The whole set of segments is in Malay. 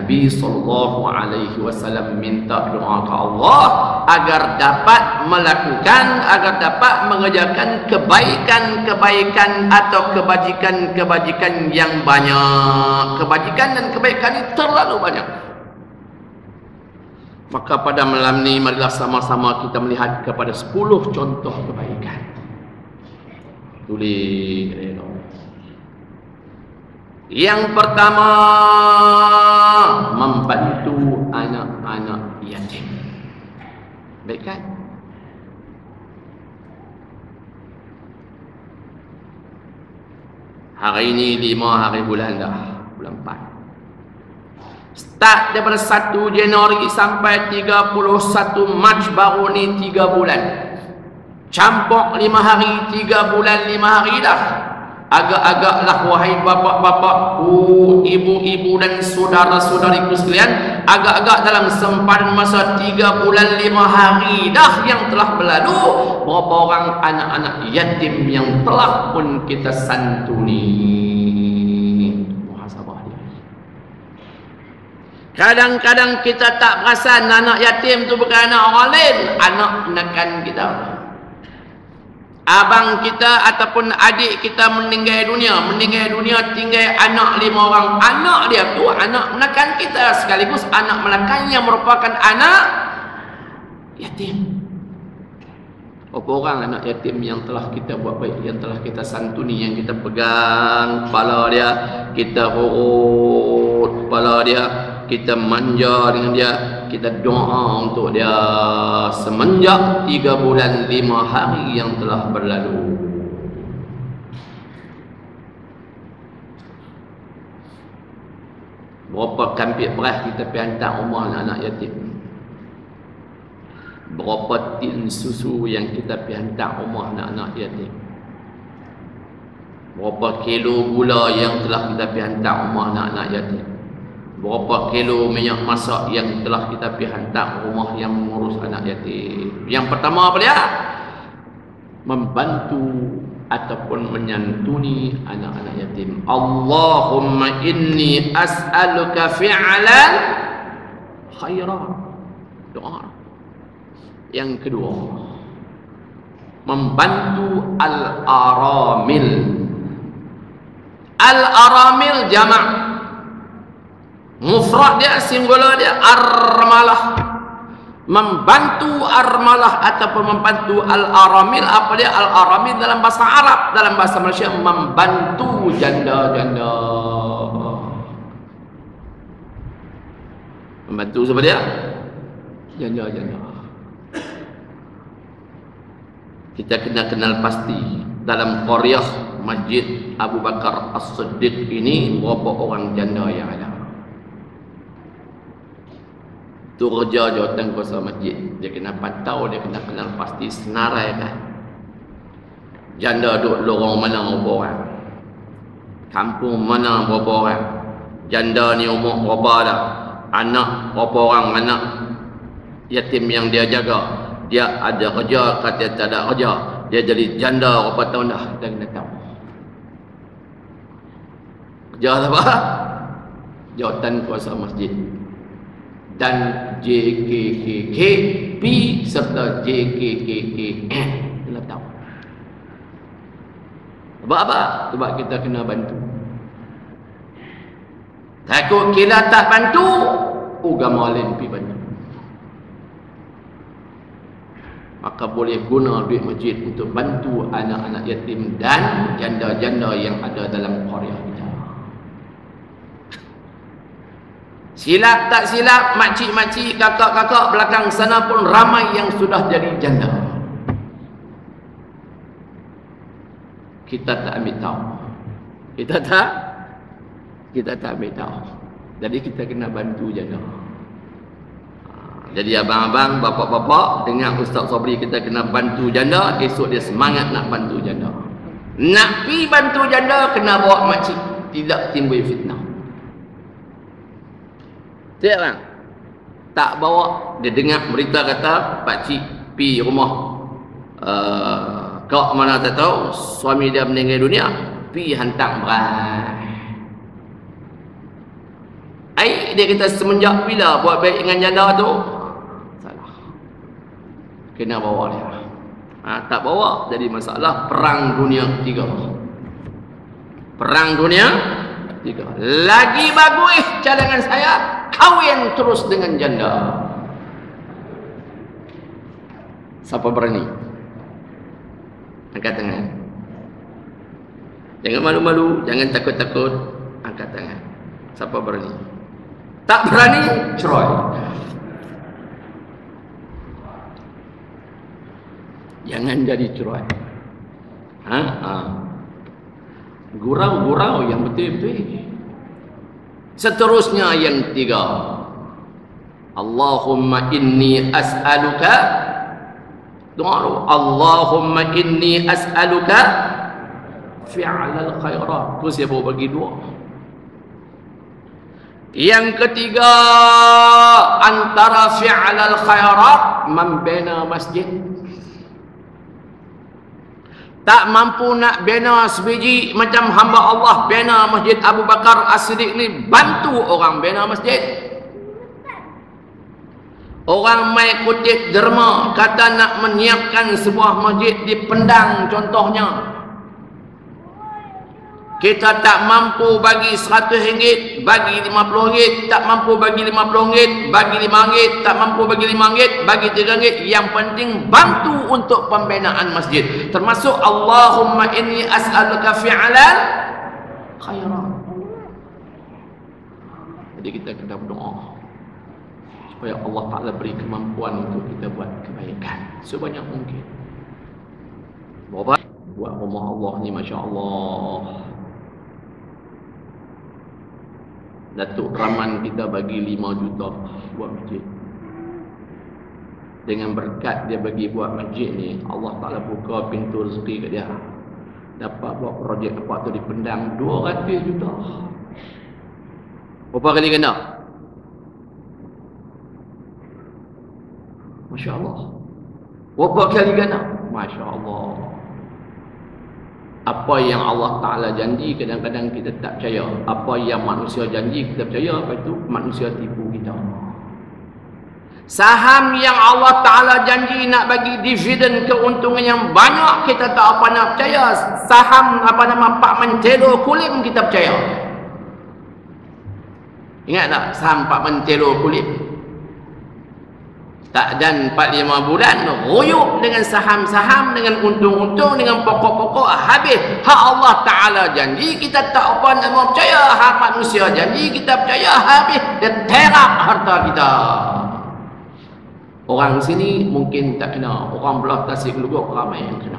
Nabi SAW minta doa ke Allah agar dapat melakukan, agar dapat mengerjakan kebaikan-kebaikan atau kebajikan-kebajikan yang banyak. Kebajikan dan kebaikan ini terlalu banyak. Maka pada malam ni marilah sama-sama kita melihat kepada 10 contoh kebaikan. Tulis. Yang pertama, membantu anak-anak yatim. Baik kan? Hari ini 5 hari bulan dah, bulan 4. Start daripada 1 Januari sampai 31 Mac baru ni 3 bulan. Campur 5 hari, 3 bulan 5 hari dah. Agak-agaklah wahai bapak-bapak, ibu-ibu dan saudara-saudariku sekalian, agak-agak dalam sempadan masa 3 bulan 5 hari dah yang telah berlalu, berapa orang anak-anak yatim yang telah pun kita santuni. Muhasabah dia. Kadang-kadang kita tak perasan anak yatim tu bukan anak orang lain, anak menekan kita. Abang kita ataupun adik kita meninggal dunia tinggal anak 5 orang. Anak dia tu anak menekan kita, sekaligus anak menekan yang merupakan anak yatim. Berapa orang anak yatim yang telah kita buat baik, yang telah kita santuni, yang kita pegang kepala dia, kita urut kepala dia, kita manja dengan dia, kita doa untuk dia semenjak 3 bulan 5 hari yang telah berlalu. Berapa kampit beras kita pergi hantar rumah anak-anak yatim. Berapa tin susu yang kita pergi hantar rumah anak-anak yatim. Berapa kilo gula yang telah kita pergi hantar rumah anak-anak yatim. Berapa kilo minyak masak yang telah kita pergi hantar rumah yang mengurus anak yatim. Yang pertama apa dia? Membantu ataupun menyantuni anak-anak yatim. Allahumma inni as'aluka fi'lan khairan. Doa. Yang kedua, membantu al-aramil. Al-aramil jamak, mufrad dia, singular dia armalah. Membantu armalah ataupun membantu al-aramil, apa dia al-aramil dalam bahasa Arab, dalam bahasa Malaysia membantu janda-janda. Membantu siapa dia? Janda-janda. Kita kena kenal pasti dalam qaryah Masjid Abu Bakar As-Siddiq ini berapa orang janda yang ada. Tu kerja jawatan kuasa masjid, dia kena pantau, dia kena kenal pasti senarai kan. Janda duduk lorong mana berapa orang, kampung mana berapa orang, janda ni umur berapa dah, anak berapa orang anak yatim yang dia jaga. Dia ada kerja, kata tak ada kerja, dia jadi janda berapa tahun dah, kita kena tahu. Kerja apa? Jawatan kuasa masjid dan JKKKP serta JKKK kena tahu. Sebab apa? Sebab kita kena bantu. Takut kita tak bantu, agama lain pergi bantu. Maka boleh guna duit masjid untuk bantu anak-anak yatim dan janda-janda yang ada dalam qaryah kita. Silap tak silap, makcik-makcik, kakak-kakak belakang sana pun ramai yang sudah jadi janda. Kita tak ambil tahu. Kita tak ambil tahu. Jadi kita kena bantu janda. Jadi abang-abang, bapak-bapak, dengan Ustaz Sabri kita kena bantu janda, esok dia semangat nak bantu janda. Nak pi bantu janda, kena bawa makcik, tidak timbul fitnah. Tidak kan? Tak bawa, dia dengar berita kata pakcik pi rumah kau mana tak tahu, suami dia meninggal dunia, pi hantar beras. Dia kata semenjak bila buat baik dengan janda tu? Salah. Kena bawa dia. Tak bawa jadi masalah perang dunia ketiga. Perang dunia ketiga. Lagi bagus cadangan saya, kahwin terus dengan janda. Siapa berani? Angkat tangan. Jangan malu-malu, jangan takut-takut. Angkat tangan. Siapa berani? Tak berani, cerai. Jangan jadi cerai. Gurau-gurau yang betul-betul. Seterusnya yang ketiga. Allahumma inni as'aluka. Doa. Allahumma inni as'aluka fi'lal khairat. Terus dia bawa bagi dua. Yang ketiga, antara fi'lal khairat, membina masjid. Tak mampu nak bina sebiji macam hamba Allah bina Masjid Abu Bakar As-Siddiq ni, bantu orang bina masjid. Orang mai kutip derma kata nak menyiapkan sebuah masjid di Pendang contohnya. Kita tak mampu bagi RM100, bagi RM50, tak mampu bagi RM50, bagi RM5, tak mampu bagi RM5, bagi RM3. Yang penting bantu untuk pembinaan masjid. Termasuk Allahumma inni as'aluka fi'lan khairan. Jadi kita kena berdoa supaya Allah Ta'ala beri kemampuan untuk kita buat kebaikan sebanyak mungkin. Buat rumah Allah ni Masya Allah. Datuk Rahman kita bagi 5 juta buat masjid. Dengan berkat dia bagi buat masjid ni, Allah Ta'ala buka pintu rezeki kat dia. Dapat buat projek apa tu di Pendang 200 juta. Berapa kali ganda? Masya Allah. Berapa kali ganda? Masya Allah. Apa yang Allah Ta'ala janji kadang-kadang kita tak percaya. Apa yang manusia janji kita percaya, lepas itu manusia tipu kita. Saham yang Allah Ta'ala janji nak bagi dividen keuntungan yang banyak, kita tak apa nak percaya. Saham Pak Mentero Kulim kita percaya. Ingat tak saham Pak Mentero Kulim? Tak dan 4-5 bulan royok dengan saham-saham, dengan untung-untung, dengan pokok-pokok habis. Hak Allah Ta'ala janji kita tak apa nak mau percaya. Hak manusia janji kita percaya habis. Dia terak harta kita. Orang sini mungkin tak kena. Orang belah Tasik Geluguk ramai yang kena.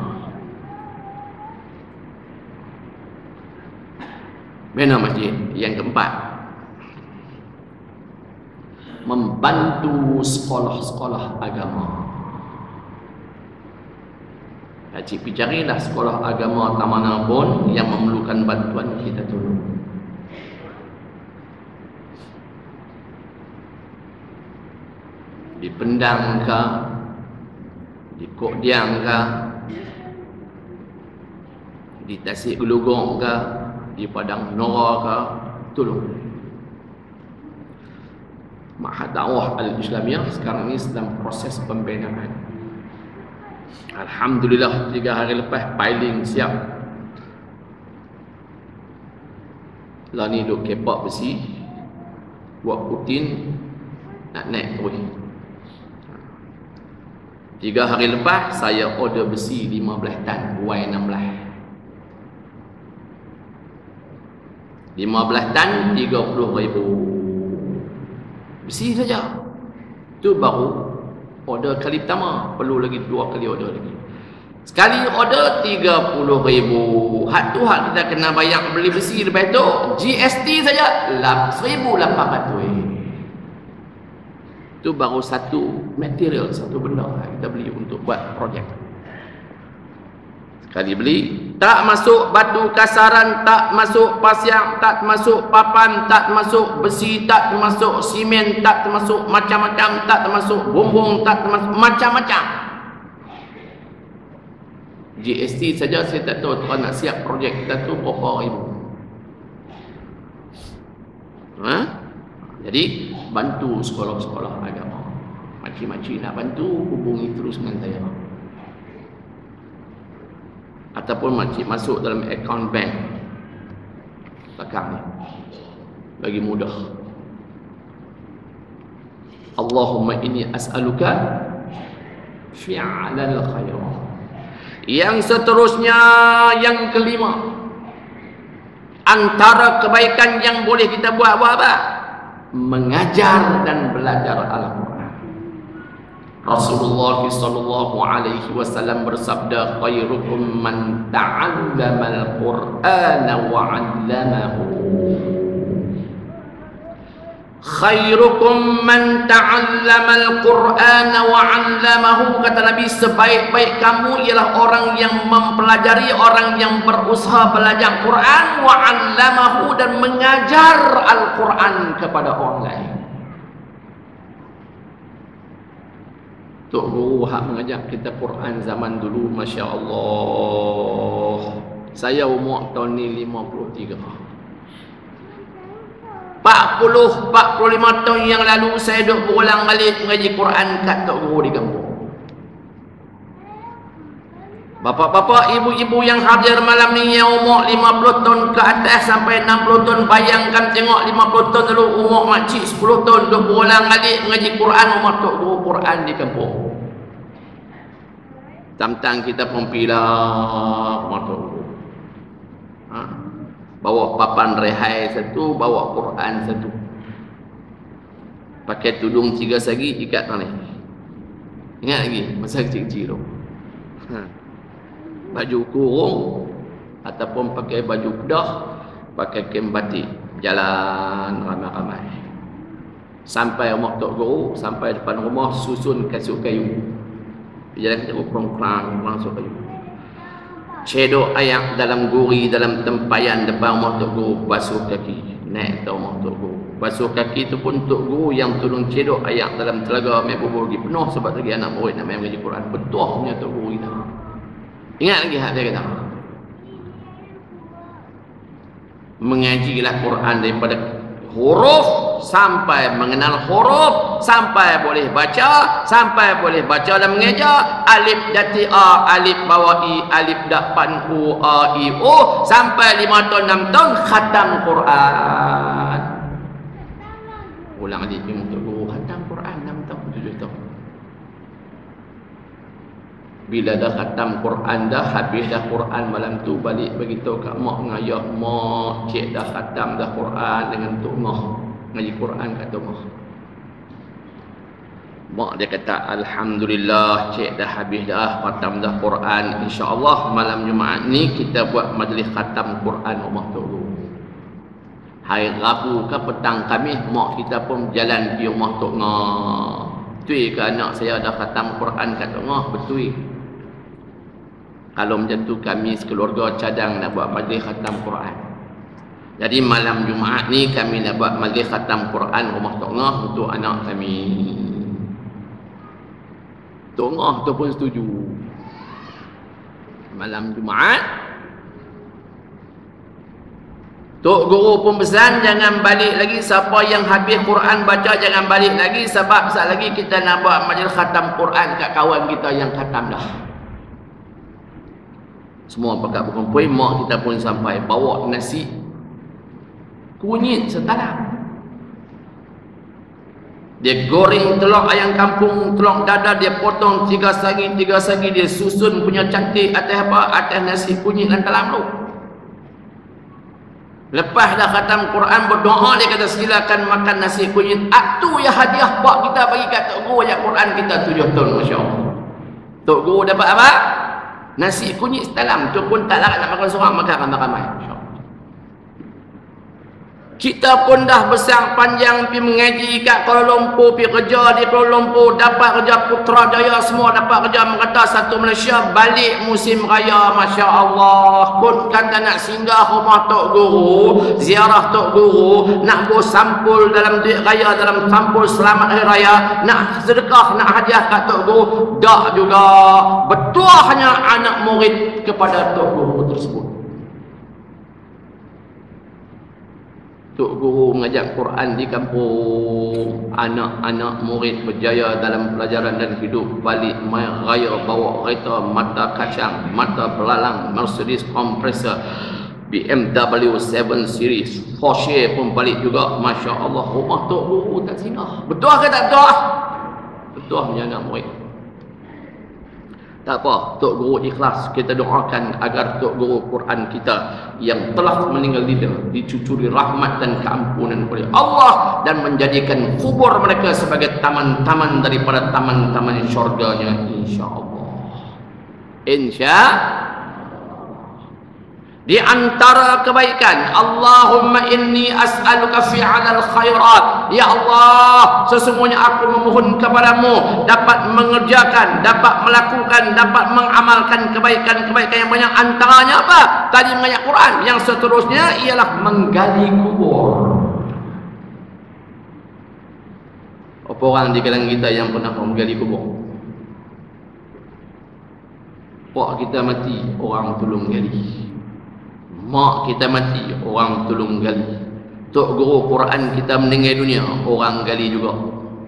Bina masjid. Yang keempat, membantu sekolah-sekolah agama. Cik carilah sekolah agama tak mana pun yang memerlukan bantuan, kita tolong. Di Pendang ke, di Kok Diang ke, di Tasik Geluguk ke, di Padang Nora ke, tolong. Ma'had Dakwah Al-Islamiyah sekarang ini sedang proses pembinaan. Alhamdulillah 3 hari lepas piling siap. Lah ni duk kepak besi, buat putin, nak naik terus. 3 hari lepas saya order besi 15 tan Y16. 15 tan 30,000 besi saja. Itu baru order kali pertama. Perlu lagi 2 kali order lagi. Sekali order 30,000. Hak tu hak kita kena bayar beli besi. Lepas tu GST saja 1,800. Itu baru satu material, satu benda kita beli untuk buat projek. Sekali beli, tak masuk batu kasaran, tak masuk pasir, tak masuk papan, tak masuk besi, tak masuk simen, tak masuk macam-macam, tak masuk bumbung, tak masuk macam-macam. GST saja saya tak tahu tuan nak siap projek kita tu berapa ribu. Jadi bantu sekolah-sekolah agama. Makcik-makcik nak bantu, hubungi terus dengan saya. Ataupun makcik masuk dalam akaun bank belakang ni, lagi mudah. Allahumma inni as'aluka fi'alal khair. Yang seterusnya, yang kelima, antara kebaikan yang boleh kita buat apa? Mengajar dan belajar Al-Quran. Rasulullah sallallahu alaihi wasallam bersabda, khairukum man ta'allama al-Qur'ana wa 'allamahu. Khairukum man ta'allama al-Qur'ana wa 'allamahu. Kata Nabi, sebaik-baik kamu ialah orang yang mempelajari, orang yang berusaha belajar Quran, wa 'allamahu, dan mengajar Al-Quran kepada orang lain. Tok Guru hak mengajar kita Quran zaman dulu, Masya Allah. Saya umur tahun ni 53. 40-45 tahun yang lalu saya duduk berulang balik mengaji Quran kat Tok Guru di kampung. Bapak-bapak, ibu-ibu yang hadir malam ni yang umur 50 tahun ke atas sampai 60 tahun, bayangkan tengok 50 tahun dulu umur makcik 10 tahun duduk berulang balik mengaji Quran umur Tok Guru Quran di kampung. Tantang kita pempilah umur Tok Guru. Bawa papan rehai satu, bawa Quran satu. Pakai tudung 3 sagi, ikat tangan. Ingat lagi masa kecil-kecil tu. Baju kurung ataupun pakai baju kedah, pakai kain batik, jalan ramai-ramai. Sampai rumah Tok Guru, sampai depan rumah susun kasut kayu. Jalan kita kurang-kurang masuk kayu. Cedok ayat dalam guri, dalam tempayan depan rumah Tok Guru, basuh kaki. Naik ke rumah Tok Guru, basuh kaki tu pun Tok Guru yang tolong cedok ayat dalam telaga main bubur lagi penuh, sebab lagi anak murid nak main mengaji Quran. Betul punya Tok Guru kita. Ingat lagi hak dia kata, mengajilah Quran daripada huruf sampai mengenal huruf, sampai boleh baca, sampai boleh baca dan mengeja, alif dati a, alif bawah i, alif dapan u, a i u, sampai 5 tahun 6 tahun khatam Quran. Ulang alif untuk guru khatam Quran 6 tahun 7 tahun. Bila dah khatam Quran dah, habis dah Quran malam tu, balik beritahu kat mak dengan ayah, mak, cik dah khatam dah Quran dengan tok mak, ngaji Quran kat tok mak. Mak dia kata, alhamdulillah cik dah habis dah khatam dah Quran. InsyaAllah malam Jumaat ni kita buat majlis khatam Quran rumah tok guru. Hari Rabu ke petang Khamis, mak kita pun berjalan pergi rumah tok ngah. Betul ke anak saya dah khatam Quran kat tok ngah? Betul. Kalau macam tu kami sekeluarga cadang nak buat majlis khatam Quran. Jadi malam Jumaat ni kami nak buat majlis khatam Quran rumah Tok Ngah untuk anak kami. Tok Ngah tu pun setuju. Malam Jumaat Tok Guru pun pesan jangan balik lagi, siapa yang habis Quran baca jangan balik lagi, sebab sekali lagi kita nak buat majlis khatam Quran kat kawan kita yang khatam dah. Semua pakat berkumpul, mak kita pun sampai bawa nasi kunyit setalam. Dia goreng telur ayam kampung, telur dadar, dia potong 3 sagi, dia susun punya cantik atas apa? Atas nasi kunyit dan talam tu. Lepas dah khatam Quran berdoa, dia kata silakan makan nasi kunyit. Itu ya hadiah pak kita bagi kat Tok Guru yang Quran kita 7 tahun, masya-Allah. Tok Guru dapat apa? Nasi kunyit setalam. Tu pun tak larat nak makan seorang, makan ramai-ramai. Kita pun dah besar panjang pergi mengaji kat Kuala Lumpur, pergi kerja di Kuala Lumpur, dapat kerja Putrajaya, semua dapat kerja Merata Satu Malaysia. Balik musim raya, Masya Allah, pun kata nak singgah rumah Tok Guru, ziarah Tok Guru, nak bawa sampul dalam duit raya, dalam sampul selamat hari raya, nak sedekah, nak hadiah kat Tok Guru, dak juga. Betul hanya anak murid kepada Tok Guru tersebut. Tok Guru mengajar Quran di kampung, anak-anak murid berjaya dalam pelajaran dan hidup, balik raya bawa kereta mata kacang, mata belalang, Mercedes kompresor, BMW 7 Series, Porsche pun balik juga. Masya Allah, rumah Tok Guru tak singgah. Betul ke tak betul? Betul punya anak murid. Tak apa, Tok Guru ikhlas. Kita doakan agar Tok Guru Quran kita yang telah meninggal dicucuri rahmat dan keampunan oleh Allah dan menjadikan kubur mereka sebagai taman-taman daripada taman-taman syurganya, insya-Allah. Di antara kebaikan, Allahumma inni as'aluka fi'alal khairat. Ya Allah, sesungguhnya aku memohon kepadamu dapat mengerjakan, dapat melakukan, dapat mengamalkan kebaikan-kebaikan yang banyak. Antaranya apa? Tadi mengajar Quran. Yang seterusnya ialah menggali kubur. Apa orang di kalangan kita yang pernah menggali kubur? Pak kita mati, orang tolong gali. Mak kita mati, orang tolong gali. Tok Guru Quran kita meninggal dunia, orang gali juga.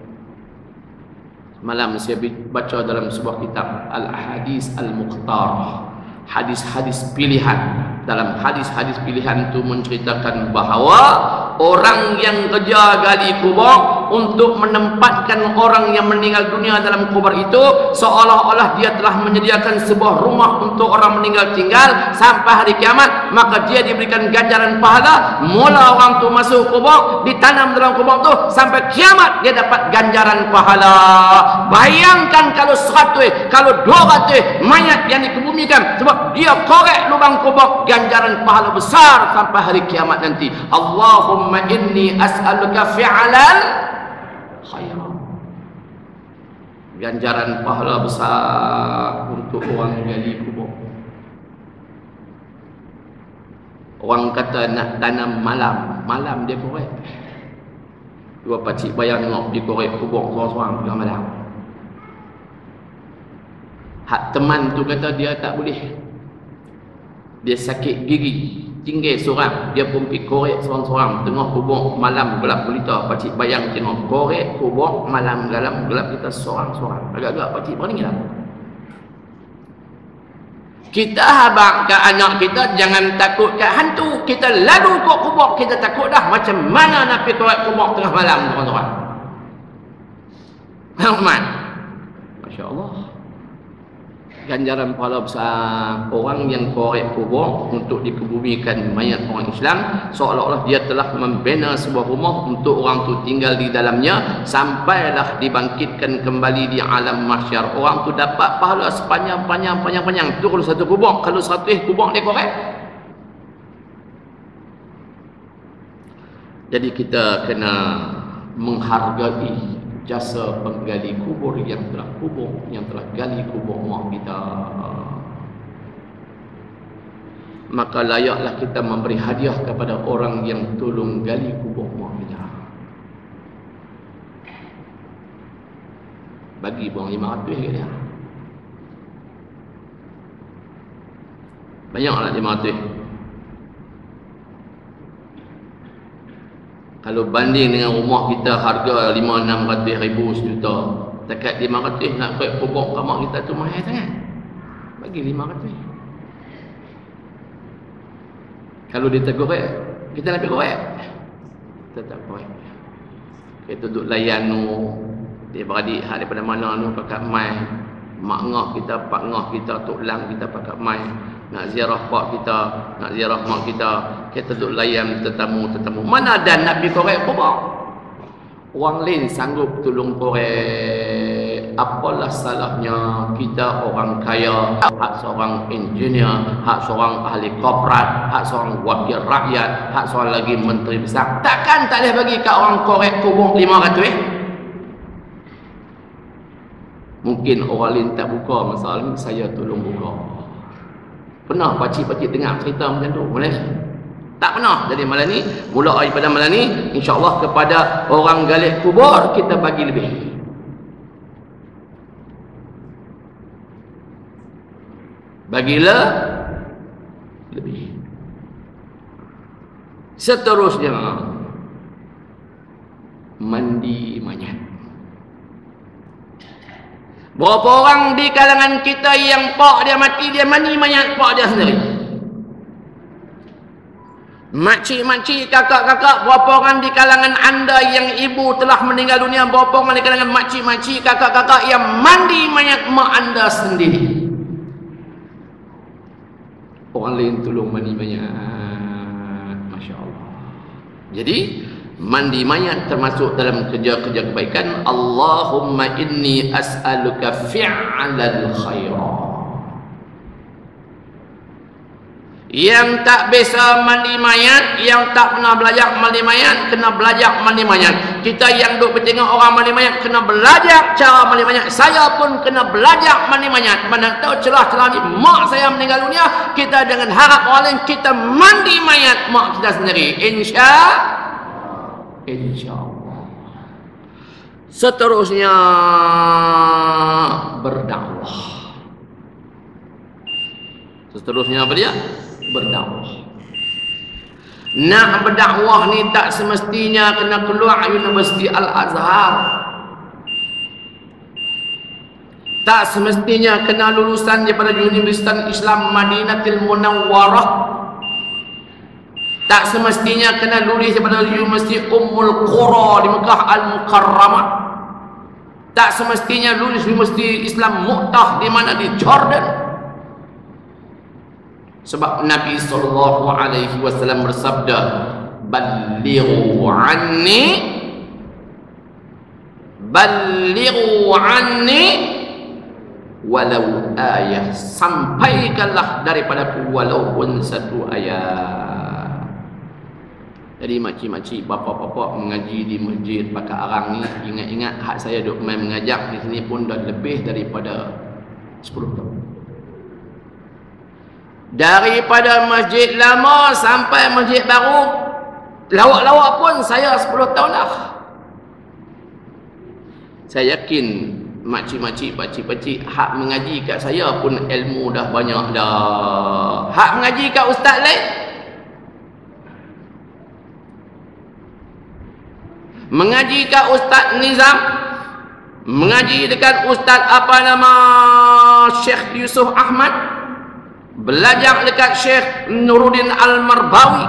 Malam saya baca dalam sebuah kitab Al-Hadis Al-Mukhtar, hadis-hadis pilihan. Dalam hadis-hadis pilihan itu menceritakan bahawa orang yang kerja gali kubur untuk menempatkan orang yang meninggal dunia dalam kubur itu, seolah-olah dia telah menyediakan sebuah rumah untuk orang meninggal tinggal sampai hari kiamat, maka dia diberikan ganjaran pahala. Mula orang tu masuk kubur, ditanam dalam kubur tu, sampai kiamat dia dapat ganjaran pahala. Bayangkan kalau 100, kalau 200 mayat yang dikebumikan sebab dia korek lubang kubur, ganjaran pahala besar sampai hari kiamat nanti. Allahumma inni as'aluka fi'alal khairat. Ganjaran pahala besar untuk orang gali kubur. Orang kata nak tanam malam, malam dia korek. Dua pakcik bayang tengok dia korek kubur seorang-seorang tengah malam. Hak teman tu kata dia tak boleh. Dia sakit gigi, tinggal seorang, dia pun pergi korek seorang-seorang tengah kubur malam gelap gulita. Pakcik bayang tengok korek kubur malam gelap kita seorang-seorang. Agak-agak pakcik berani lah. Kita habaq ke anak kita jangan takut kat hantu. Kita lalu kat kubur, kita takut dah. Macam mana nak pergi korek kubur tengah malam seorang-seorang? Rahmat, Masya Allah. Ganjaran pahala besar orang yang korek kubur untuk dikebumikan mayat orang Islam, seolah-olah dia telah membina sebuah rumah untuk orang tu tinggal di dalamnya sampailah dibangkitkan kembali di alam mahsyar. Orang tu dapat pahala sepanjang-panjang. Tu kalau satu kubur, kalau 100 kubur dia korek. Jadi kita kena menghargai jasa penggali kubur yang telah gali kubur mak kita. Maka layaklah kita memberi hadiah kepada orang yang tolong gali kubur mak kita. Bagi buang 500 ke dia. Banyaklah 500. Kalau banding dengan rumah kita harga 500-600 ribu sejuta, dekat 500 nak korek kubur kamar kita tu mahal sangat. Bagi 500. Kalau dia tak korek, kita nak pergi korek. Kita tak korek. Kita duduk layan tu, dia beradik hak daripada mana tu pakat mai. Mak ngah kita, pak ngah kita, tok lang kita pakat mai. Nak ziarah pak kita, nak ziarah mak kita, kita duduk layan tetamu. Mana ada nak pergi korek kubur? Orang lain sanggup tolong korek. Apalah salahnya kita orang kaya, hak seorang engineer, hak seorang ahli korporat, hak seorang wakil rakyat, hak seorang lagi menteri besar. Takkan tak boleh bagi kat orang korek kubur 500? Mungkin orang lain tak buka masalah ni, saya tolong buka. Pernah pakcik-pakcik dengar cerita macam tu? Boleh? Tak pernah. Jadi malam ni, mula daripada malam ni, insya-Allah kepada orang gali kubur kita bagi lebih. Bagilah lebih. Seterusnya, mandi mayat. Berapa orang di kalangan kita yang pak dia mati, dia mandi mayat pak dia sendiri? Makcik-makcik, kakak-kakak, berapa orang di kalangan anda yang ibu telah meninggal dunia? Berapa orang di kalangan makcik-makcik, kakak-kakak yang mandi mayat mak anda sendiri? Orang lain tolong mandi mayat. Masya Allah. Jadi mandi mayat termasuk dalam kerja-kerja kebaikan. Allahumma inni as'aluka fi'lal khairat. Yang tak biasa mandi mayat, yang tak pernah belajar mandi mayat, kena belajar mandi mayat. Kita yang duk bertengok orang mandi mayat, kena belajar cara mandi mayat. Saya pun kena belajar mandi mayat. Mana tahu celah-celah ni mak saya meninggal dunia, kita dengan harap orang lain, kita mandi mayat mak kita sendiri. InsyaAllah. Seterusnya berdakwah. Seterusnya apa dia? Berdakwah. Nak berdakwah ni tak semestinya kena keluar Universiti Al-Azhar. Tak semestinya kena lulusan daripada Universitas Islam Madinatul Munawwarah. Tak semestinya kena lulus daripada Universiti Ummul Qura di Mekah Al-Mukarramah. Tak semestinya lulus Universiti Islam Mu'tah di mana di Jordan. Sebab Nabi SAW bersabda, Ballighu anni walau ayah. Sampaikanlah daripadaku walaupun satu ayat. Jadi makcik-makcik, bapa-bapa mengaji di masjid Pakar Arang ni, ingat-ingat hak saya duk main mengajar di sini pun dah lebih daripada 10 tahun. Daripada masjid lama sampai masjid baru, lawak-lawak pun saya 10 tahun dah. Saya yakin makcik-makcik, pakcik-pakcik, hak mengaji kat saya pun ilmu dah banyak dah. Hak mengaji kat ustaz lain, mengaji kat Ustaz Nizam, mengaji dekat Ustaz apa nama Syekh Yusuf Ahmad, belajar dekat Syekh Nuruddin Al-Marbawi,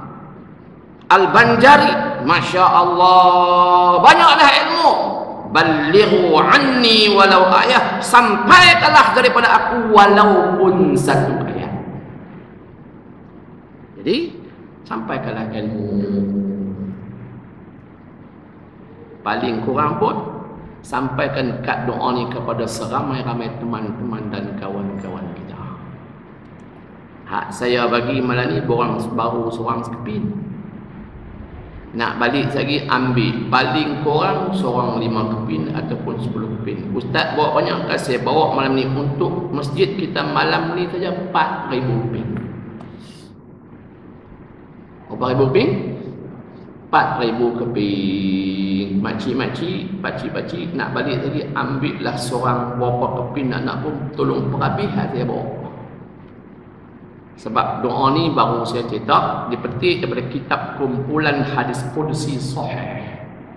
Al-Banjari, Masya Allah, banyaklah ilmu. Ballighu anni walau ayah. Sampaikanlah daripada aku walaupun satu ayat. Jadi sampaikanlah ilmu. Paling kurang pun sampaikan kad doa ni kepada seramai-ramai teman-teman dan kawan-kawan kita. Hak saya bagi malam ni borang baru seorang sekepin. Nak balik lagi ambil paling kurang seorang 5 kepin ataupun 10 kepin. Ustaz bawa banyak, saya bawa malam ni untuk masjid kita malam ni saja 4,000 kepin. Berapa ribu kepin? 4,000 kepin. Makcik-makcik, pakcik-pakcik nak balik lagi, ambillah seorang berapa kepin nak pun tolong perhabis saya bawa. Sebab doa ni baru saya cetak, dipetik daripada kitab kumpulan hadis qudsi sahih.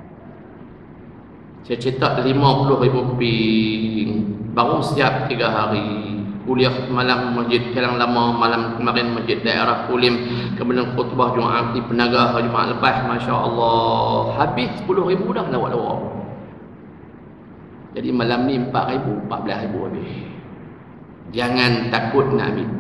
Saya cetak 50,000 kepin. Baru siap 3 hari. Kuliah malam Masjid Kelang Lama, malam kemarin Masjid Daerah Kulim, kemudian khutbah Jumaat di Penaga Jumaat lepas, Masya Allah, habis 10,000 dah lawak-lawak. Jadi malam ni 4,000, 14,000 habis. Jangan takut nak ambil.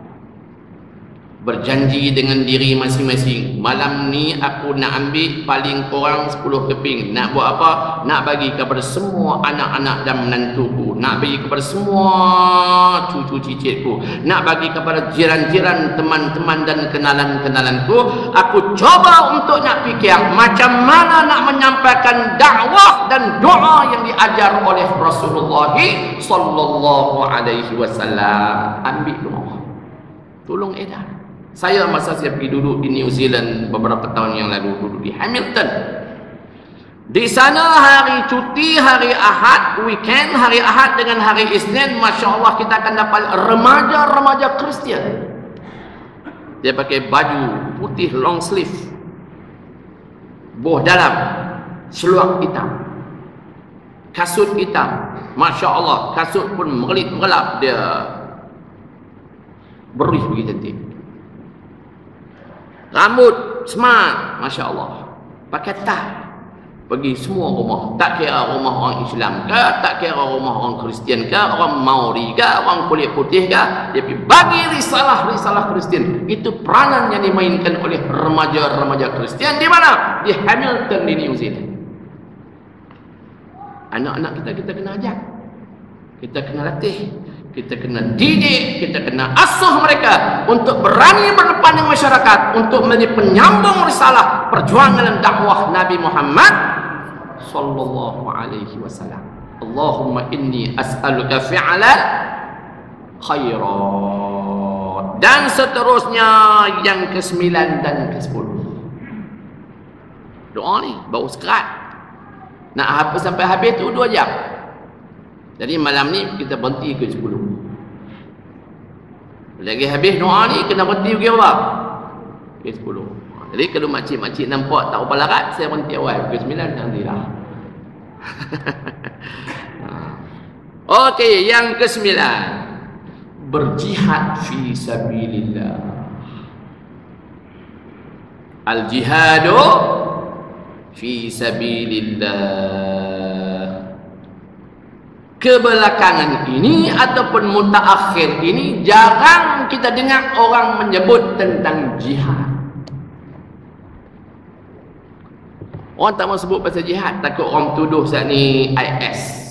Berjanji dengan diri masing-masing, malam ni aku nak ambil paling kurang 10 keping. Nak buat apa? Nak bagi kepada semua anak-anak dan menantuku, nak bagi kepada semua cucu cicitku, nak bagi kepada jiran-jiran, teman-teman dan kenalan-kenalanku. Aku coba untuk nak fikir macam mana nak menyampaikan dakwah dan doa yang diajar oleh Rasulullah sallallahu alaihi wasallam. Ambil doa, tolong edar. Saya masa saya pergi duduk di New Zealand beberapa tahun yang lalu, duduk di Hamilton. Di sana hari cuti, hari Ahad, weekend, hari Ahad dengan hari Isnin, Masya Allah kita akan dapat remaja-remaja Kristian. Dia pakai baju putih long sleeve, boh dalam, seluar hitam, kasut hitam. Masya Allah, kasut pun merlap, dia bersih begitu cantik. Rambut smart, Masya Allah. Pakai tie, pergi semua rumah, tak kira rumah orang Islam ke, tak kira rumah orang Kristian ke, orang Maori ke, orang kulit putih ke, dia pergi bagi risalah Kristian. Itu peranan yang dimainkan oleh remaja-remaja Kristian di mana? Di Hamilton di New Zealand. Anak-anak kita kena ajar, kita kena latih, kita kena didik, kita kena asuh mereka untuk berani berdepan dengan masyarakat, untuk menjadi penyambung risalah perjuangan dan dakwah Nabi Muhammad sallallahu alaihi wasallam. Allahumma inni as'aluka fi'lan khairat. Dan seterusnya yang ke-9 dan ke-10. Doa ni baru sekerat. Nak sampai habis tu 2 jam. Jadi malam ni kita berhenti ke 10. Lagi habis doa ni kena berhenti ke berapa? Ke 10. Jadi kalau makcik-makcik nampak tak apa larat, saya berhenti awal ke 9 alhamdulillah. Okey, yang ke-9. Berjihad fi sabilillah. Al-jihadu fi sabilillah. Kebelakangan ini ataupun mutaakhir ini jarang kita dengar orang menyebut tentang jihad. Orang tak mau sebut pasal jihad, takut orang tuduh saat ni IS.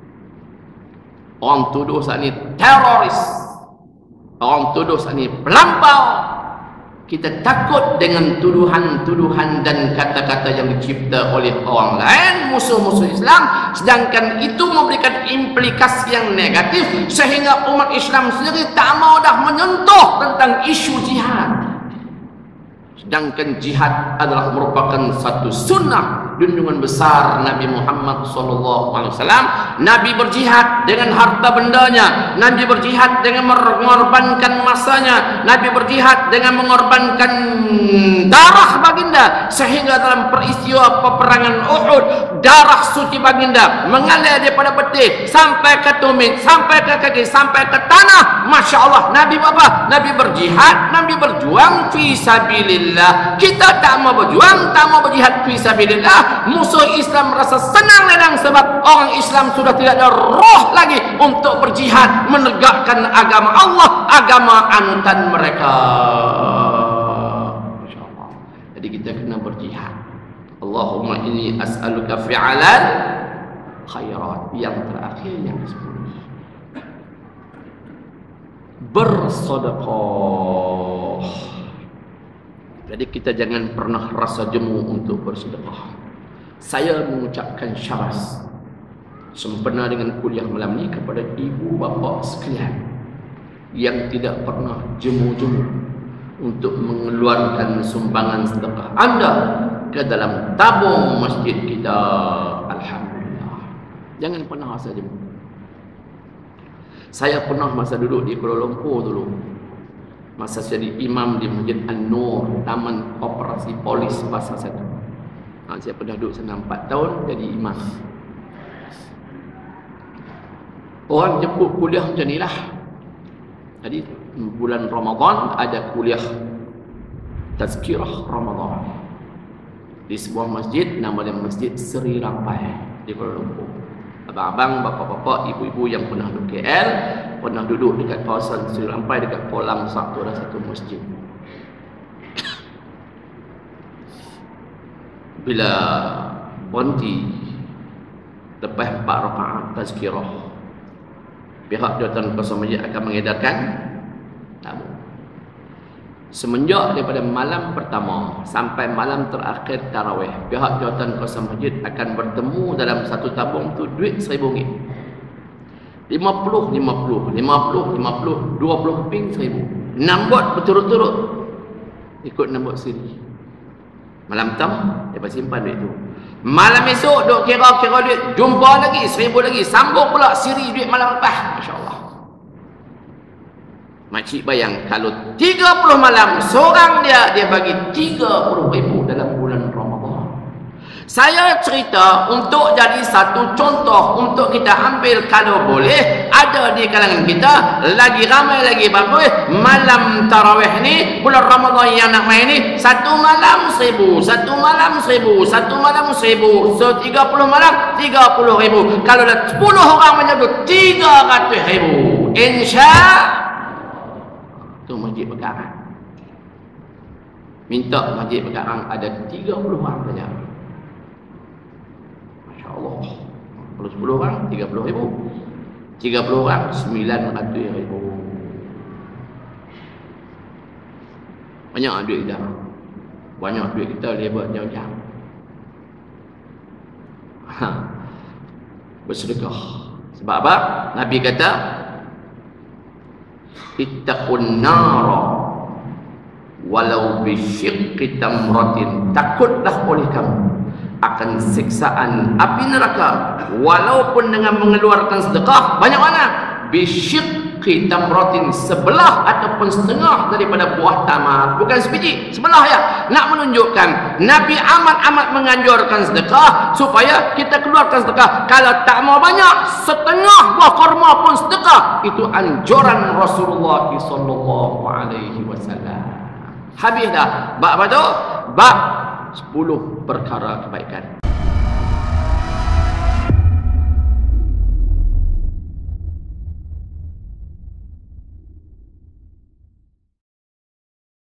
Orang tuduh saat ni teroris. Orang tuduh saat ni pelampau. Kita takut dengan tuduhan-tuduhan dan kata-kata yang dicipta oleh orang lain, musuh-musuh Islam, sedangkan itu memberikan implikasi yang negatif sehingga umat Islam sendiri tak mau dah menyentuh tentang isu jihad. Sedangkan jihad adalah merupakan satu sunnah junjungan besar Nabi Muhammad SAW. Nabi berjihad dengan harta bendanya, Nabi berjihad dengan mengorbankan masanya, Nabi berjihad dengan mengorbankan darah baginda, sehingga dalam peristiwa peperangan Uhud darah suci baginda mengalir daripada betih sampai ke tumit, sampai ke kaki, sampai ke tanah. Masya Allah, Nabi apa? Nabi berjihad, Nabi berjuang fi sabilillah. Kita tak mau berjuang, tak mau berjihad fi sabilillah, musuh Islam merasa senang lenang sebab orang Islam sudah tidak ada roh lagi untuk berjihad menegakkan agama Allah, agama anutan mereka. Masya-Allah. Jadi kita kena berjihad. Allahumma inni as'aluka fi'alan khairat. Yang terakhir yang ke-10. Bersedekah. Jadi kita jangan pernah rasa jemu untuk bersedekah. Saya mengucapkan syabas sempena dengan kuliah malam ni kepada ibu bapa sekalian yang tidak pernah jemu-jemu untuk mengeluarkan sumbangan sedekah anda ke dalam tabung masjid kita. Alhamdulillah. Jangan pernah rasa jemu. Saya pernah masa duduk di Kuala Lumpur dulu, masa jadi imam di Masjid An-Nur, Taman Operasi Polis Pasar 1. Saya pernah duduk sana 4 tahun jadi imam. Orang jemput kuliah macam ni lah. Jadi bulan Ramadan ada kuliah Tazkirah Ramadan di sebuah masjid, nama dia Masjid Seri Rampai di Kuala Lumpur. Abang-abang, bapak-bapak, ibu-ibu yang pernah duduk KL, pernah duduk dekat kawasan Seri Rampai, dekat Polang satu ada satu masjid. Bila berhenti lepas 4 rakaat tazkirah, pihak jawatan kuasa masjid akan mengedarkan tamu. Semenjak daripada malam pertama sampai malam terakhir tarawih, pihak jawatan kuasa masjid akan bertemu dalam satu tabung tu duit RM1,000. 50, 50, 50, 50, 20 keping RM1,000. 6 buat berturut-turut. Ikut 6 buat sendiri. Malam tam, dia simpan duit tu. Malam esok duk kira-kira duit, jumpa lagi RM1,000 lagi, sambung pula siri duit malam lepas. Masya-Allah. Makcik bayang kalau 30 malam seorang dia bagi RM30,000 dalam bulan Ramadan. Saya cerita untuk jadi satu contoh untuk kita ambil kalau boleh. Ada di kalangan kita lagi ramai lagi bagus malam tarawih ni, bulan Ramadan yang nak main ni, satu malam 1,000, satu malam 1,000, satu malam 1,000, so 30 malam 30,000. Kalau dah 10 orang macam tu 300,000. Insya tu masjid Pekarang. Minta masjid Pekarang ada 30 orang saja. Allah. Kalau 10 orang 30,000, 30 orang 900,000. Banyak duit kita. Banyak duit kita lebar jauh-jauh. Bersedekah. Sebab apa? Nabi kata ittaqun nara walau bisyiqqi tamratin. Takutlah oleh kamu akan siksaan api neraka walaupun dengan mengeluarkan sedekah banyak mana? Bisyiqqi tamratin, sebelah ataupun setengah daripada buah tamar, bukan sebiji, sebelah ya. Nak menunjukkan Nabi amat-amat menganjurkan sedekah supaya kita keluarkan sedekah. Kalau tak mau banyak, setengah buah kurma pun sedekah. Itu anjuran Rasulullah sallallahu alaihi wasallam. Habis dah bab apa tu? Bab 10 perkara kebaikan.